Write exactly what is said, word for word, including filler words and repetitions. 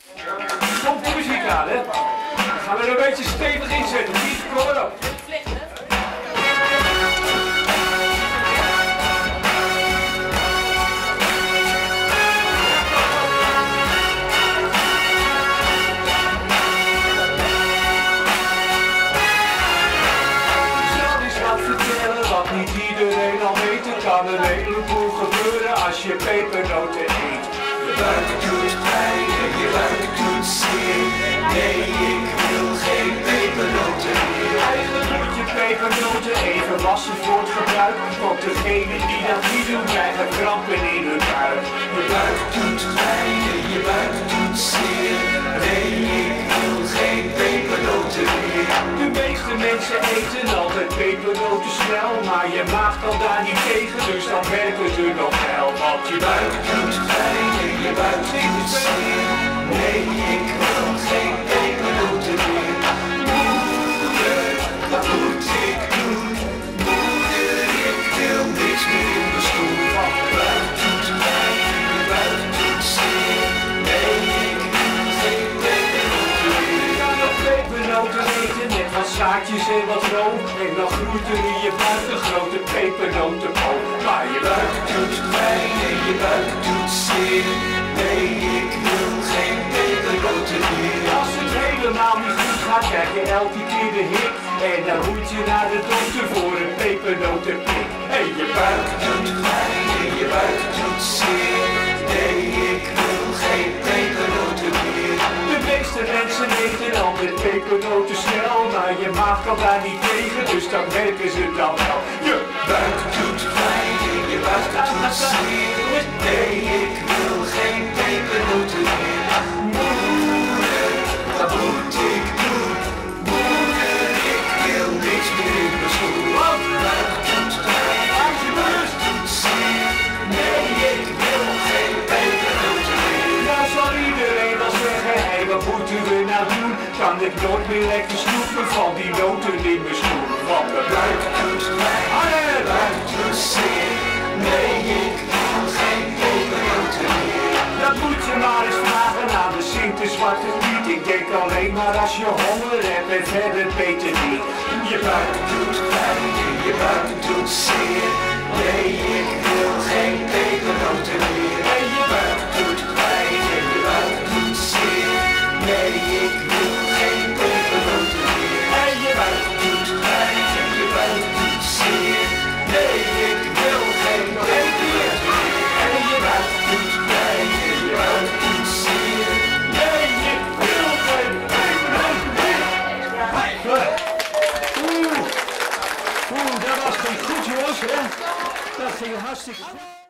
Komt de muziek aan, hè? Dan gaan we er een beetje stevig inzetten. Piet, kom maar op. Wat niet iedereen al weet, het kan een heleboel gebeuren als je pepernoten eet. Je buik doet pijn en je buik doet zeer. Nee, ik wil geen pepernoten meer. Eigenlijk moet je pepernoten even wassen voor het gebruik. Want degenen die dat niet doen, krijgen krampen in hun buik. Je buik doet pijn en je buik doet zeer. Nee, ik wil geen pepernoten meer. De meeste mensen eten altijd pepernoten snel, maar je maag kan daar niet tegen, dus dan werken ze nog wel. Want je buik doet pijn en je buik doet zeer. Nee, ik wil geen pepernoten meer. Moeder, wat moet ik doen? Moeder, ik wil niks meer in mijn stoel. Want je buik doet pijn en je buik doet zeer. Nee, ik wil geen pepernoten meer. Je kan nog pepernoten eten met wat zaadjes en wat room, en dan groeit er in je buik een grote pepernotenboom. Maar je buik doet pijn en je buik doet zeer. Nee, ik wil geen pepernoten meer. Als het helemaal niet goed gaat, krijg je elke keer de hik. En dan moet je naar de dokter voor een pepernotenprik. En je buik doet pijn en je buik doet zeer. Nee, ik wil geen pepernoten meer. De meeste mensen eten altijd pepernoten snel, maar je maag kan daar niet tegen, dus dan werken ze dan wel. Je buik doet pijn en je buik doet zeer. Nee, ik wil geen pepernoten meer. Moeder, wat moet ik doen? Moeder, ik wil niks meer in mijn stoel. Want je buik doet pijn en je buik doet zeer. Nee, ik wil geen pepernoten meer. Nou zal iedereen wel zeggen, hé, wat moeten we nou doen? Kan ik nooit meer lekker snoepen van die noten in mijn stoel? Want mijn buik doet pijn en je buik doet zeer. Nee, ik wil geen pepernoten meer. Dat moet je maar eens vragen aan de Sint de Zwarte Piet. Ik denk alleen maar als je honger hebt en verder beter niet. Je buik doet pijn en je buik doet zeer. Nee, ik wil geen pepernoten meer. En je buik doet pijn en je buik doet zeer. Nee, ik wil geen pepernoten meer. En je buik doet pijn en je buik doet zeer. Nee, ik wil geen pepernoten meer. En je buik doet pijn en je buik doet zeer. Nee, ik wil geen pepernoten meer. Oeh, oeh, dat was ging goed jongens, hè? Dat ging hartstikke goed.